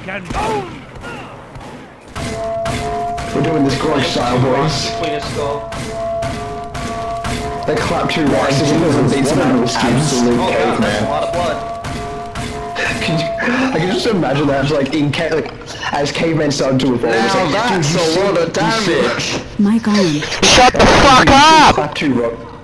and boom! We're doing this Gorge style, boys. Between his skull. They clap 2 rocks and it doesn't beat some absolute cave, man. A lot of blood. I can just imagine that as like as cavemen started to evolve. Now like, that's a lot of damage! Mic on. Shut the fuck up! Clap 2 rock.